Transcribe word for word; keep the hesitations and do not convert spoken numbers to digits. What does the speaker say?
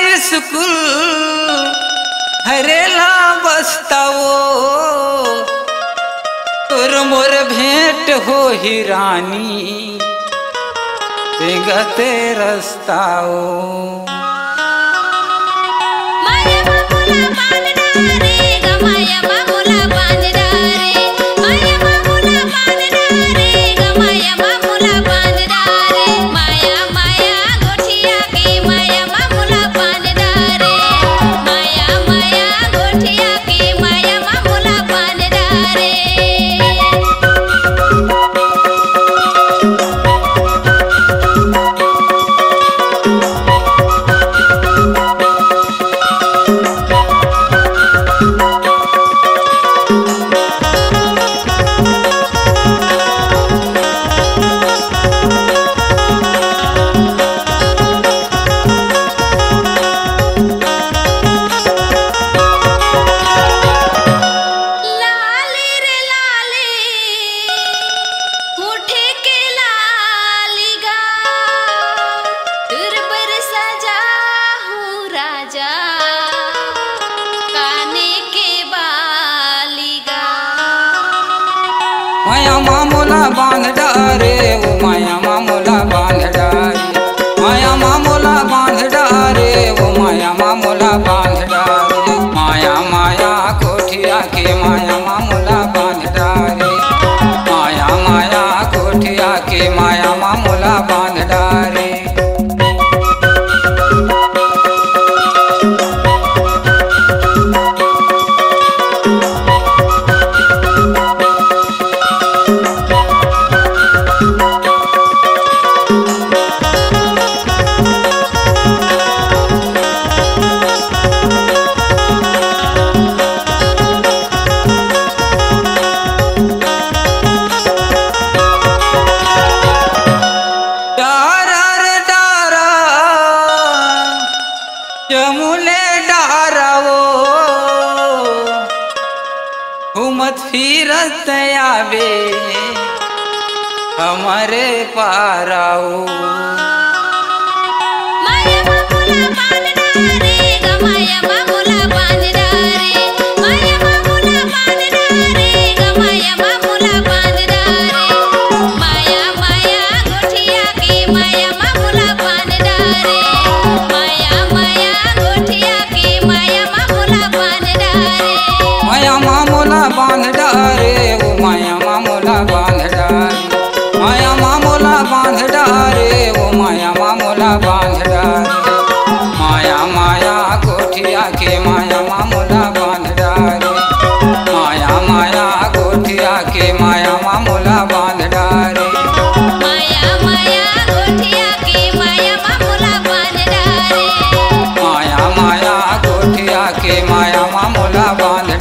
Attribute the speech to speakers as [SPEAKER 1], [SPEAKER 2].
[SPEAKER 1] school हरेला बस्ताओ तोर मोर भेंट हो ही रानी गते रस्ताओ
[SPEAKER 2] माया मामूला बांधणारे ग माया मामूला बांधणारे माया मामूला बांधणारे ग माया मामूला बांधणारे माया माया गोठिया के माया मामूला बांधणारे माया माया गोठिया के माया मामूला बांधणारे
[SPEAKER 1] माया मामूला बांध डारे वो माया मामूला बांध डारे माया मामूला बांध डारे वो माया मामूला बांध डारे माया माया कोठिया के माया मामूला बांध डारे माया माया कोठिया के माया मामूला बांध डारे जमुले डारावो घूमत फिरत आवे हमारे पाराओ
[SPEAKER 2] माया मामूला बांधणारे ग माया मामूला बांधणारे माया मामूला बांधणारे ग माया मामूला बांधणारे माया माया गोठिया के माया मामूला बांधणारे माया माया गोठिया के माया मामूला बांधणारे
[SPEAKER 1] माया मामूला बांध डारे वो माया मामूला बांध डारे माया मामूला बांध डारे वो माया मामूला बांध डारे माया माया कोठिया के माया मामूला बांध डारे माया माया कोठिया के माया मामूला बांध डारे
[SPEAKER 2] माया माया गोठिया के माया मामूला बांधणारे
[SPEAKER 1] माया माया कोठिया के माया मामूला बांध